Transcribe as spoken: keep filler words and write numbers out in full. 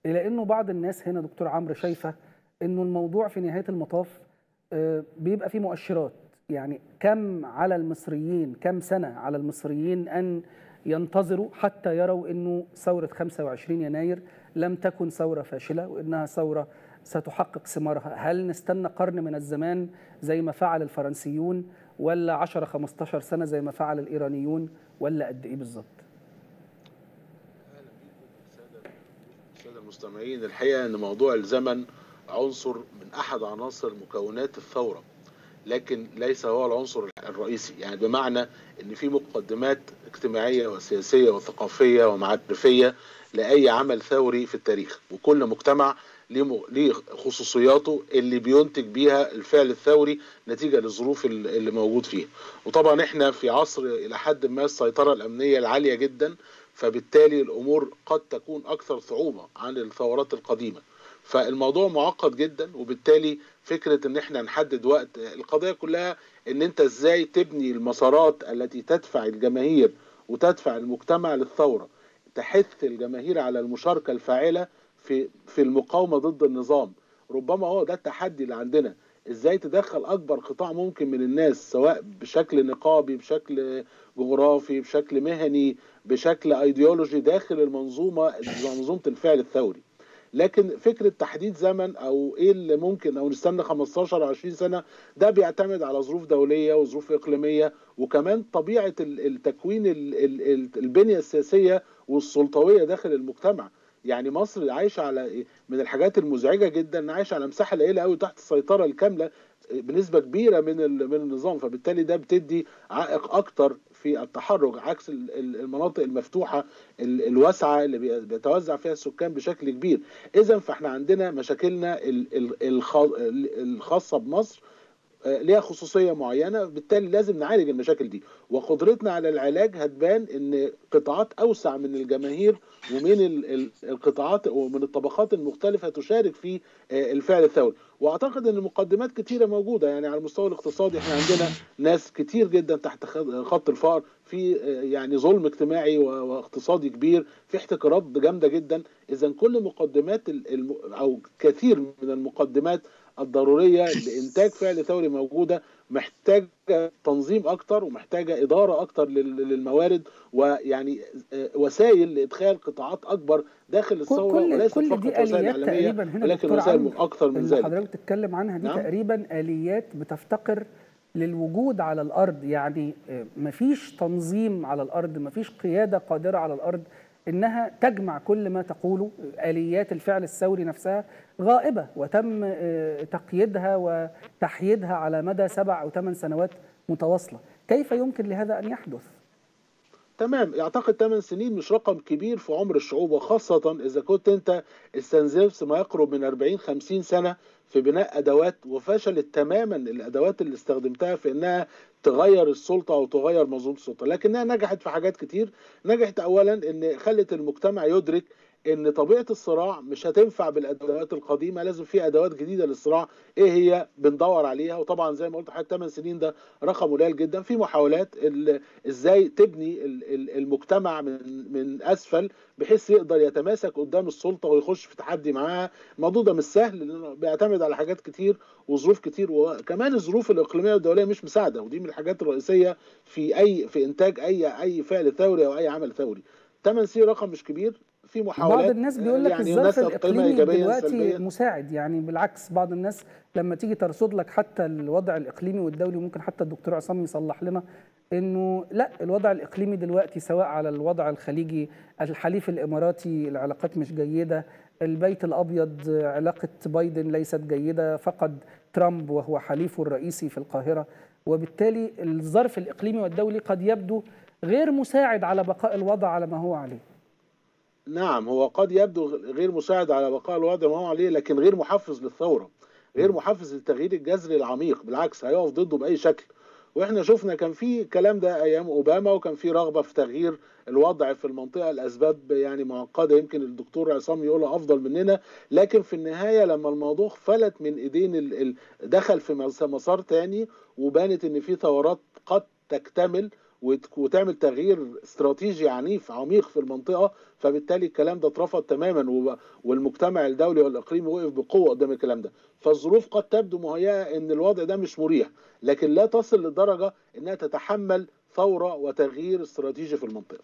إلى أنه بعض الناس هنا دكتور عمرو شايفة أنه الموضوع في نهاية المطاف آه، بيبقى فيه مؤشرات. يعني كم على المصريين، كم سنة على المصريين أن ينتظروا حتى يروا أنه ثورة خمسة وعشرين يناير لم تكن ثورة فاشلة وأنها ثورة ستحقق ثمارها؟ هل نستنى قرن من الزمان زي ما فعل الفرنسيون، ولا عشرة خمستاشر سنة زي ما فعل الإيرانيون، ولا قد إيه بالظبط؟ السادة المستمعين، الحقيقة أن موضوع الزمن عنصر من أحد عناصر مكونات الثورة، لكن ليس هو العنصر الرئيسي. يعني بمعنى أن في مقدمات اجتماعية وسياسية وثقافية ومعرفية لأي عمل ثوري في التاريخ، وكل مجتمع ليه خصوصياته اللي بينتج بيها الفعل الثوري نتيجة للظروف اللي موجود فيها. وطبعا احنا في عصر إلى حد ما السيطرة الأمنية العالية جدا، فبالتالي الأمور قد تكون أكثر صعوبة عن الثورات القديمة. فالموضوع معقد جدا، وبالتالي فكرة ان احنا نحدد وقت، القضية كلها ان انت ازاي تبني المسارات التي تدفع الجماهير وتدفع المجتمع للثورة، تحث الجماهير على المشاركة الفاعلة في في المقاومة ضد النظام. ربما هو ده التحدي اللي عندنا، ازاي تدخل اكبر قطاع ممكن من الناس، سواء بشكل نقابي، بشكل جغرافي، بشكل مهني، بشكل ايديولوجي، داخل المنظومة منظومة الفعل الثوري. لكن فكرة تحديد زمن او ايه اللي ممكن، او نستنى خمستاشر عشرين سنة، ده بيعتمد على ظروف دولية وظروف اقليمية، وكمان طبيعة التكوين البنية السياسية والسلطوية داخل المجتمع. يعني مصر عايشة على، من الحاجات المزعجة جدا، عايشة على مساحة قليلة قوي تحت السيطرة الكاملة بنسبة كبيرة من من النظام، فبالتالي ده بتدي عائق اكتر في التحرك، عكس المناطق المفتوحة الواسعة اللي بيتوزع فيها السكان بشكل كبير. اذا فاحنا عندنا مشاكلنا الخاصة بمصر ليها خصوصية معينة، بالتالي لازم نعالج المشاكل دي، وقدرتنا على العلاج هتبان ان قطاعات اوسع من الجماهير ومن القطاعات ومن الطبقات المختلفة تشارك في الفعل الثوري. واعتقد ان مقدمات كتيرة موجودة. يعني على المستوى الاقتصادي احنا عندنا ناس كتير جدا تحت خط الفقر، في يعني ظلم اجتماعي واقتصادي كبير، في احتكارات جامدة جدا. اذا كل مقدمات او كثير من المقدمات الضرورية لإنتاج فعل ثوري موجودة، محتاجة تنظيم أكتر، ومحتاجة إدارة أكتر للموارد، ويعني وسائل لإدخال قطاعات أكبر داخل الثورة، كل وليست كل فقط دي وسائل آليات إعلامية، تقريبا هنا ولكن دكتور وسائل عمرو أكثر من اللي ذلك. حضرتك بتتكلم عنها دي. نعم؟ تقريبا آليات بتفتقر للوجود على الأرض. يعني مفيش تنظيم على الأرض، مفيش قيادة قادرة على الأرض إنها تجمع كل ما تقوله. آليات الفعل الثوري نفسها غائبة، وتم تقييدها وتحييدها على مدى سبع أو ثمان سنوات متواصلة. كيف يمكن لهذا أن يحدث؟ تمام. يعتقد ثمان سنين مش رقم كبير في عمر الشعوب، وخاصة إذا كنت أنت استنزفت ما يقرب من أربعين خمسين سنة في بناء أدوات، وفشلت تماما الأدوات اللي استخدمتها في أنها تغير السلطة أو تغير منظومة السلطة. لكنها نجحت في حاجات كتير. نجحت أولا أن خلت المجتمع يدرك ان طبيعه الصراع مش هتنفع بالادوات القديمه، لازم في ادوات جديده للصراع. ايه هي؟ بندور عليها. وطبعا زي ما قلت حضرتك ثمان سنين ده رقم قليل جدا. في محاولات ازاي تبني المجتمع من من اسفل بحيث يقدر يتماسك قدام السلطه ويخش في تحدي معاها. الموضوع ده مش سهل، لانه بيعتمد على حاجات كتير وظروف كتير، وكمان الظروف الاقليميه والدوليه مش مساعده، ودي من الحاجات الرئيسيه في اي في انتاج اي اي فعل ثوري او اي عمل ثوري. ثمان سنين رقم مش كبير. في بعض محاولات، الناس بيقول لك يعني الظرف الناس قيمة الإقليمي إيجابيا دلوقتي سلبيا. مساعد. يعني بالعكس، بعض الناس لما تيجي ترصد لك حتى الوضع الإقليمي والدولي، ممكن حتى الدكتور عصام يصلح لنا إنه لا، الوضع الإقليمي دلوقتي سواء على الوضع الخليجي، الحليف الإماراتي، العلاقات مش جيدة. البيت الأبيض علاقة بايدن ليست جيدة، فقد ترامب وهو حليفه الرئيسي في القاهرة، وبالتالي الظرف الإقليمي والدولي قد يبدو غير مساعد على بقاء الوضع على ما هو عليه. نعم، هو قد يبدو غير مساعد على بقاء الوضع ما هو عليه، لكن غير محفز للثورة، غير محفز للتغيير الجذري العميق. بالعكس، هيقف ضده بأي شكل. واحنا شفنا كان في كلام ده ايام اوباما، وكان في رغبه في تغيير الوضع في المنطقه لاسباب يعني معقده، يمكن الدكتور عصام يقولها افضل مننا. لكن في النهايه لما الموضوع فلت من ايدين ال... ال... دخل في مسار تاني، وبانت ان في ثورات قد تكتمل وتعمل تغيير استراتيجي عنيف عميق في المنطقه، فبالتالي الكلام ده اترفض تماما، والمجتمع الدولي والاقليمي وقف بقوه قدام الكلام ده. فالظروف قد تبدو مهيئه ان الوضع ده مش مريح، لكن لا تصل لدرجه انها تتحمل ثوره وتغيير استراتيجي في المنطقه.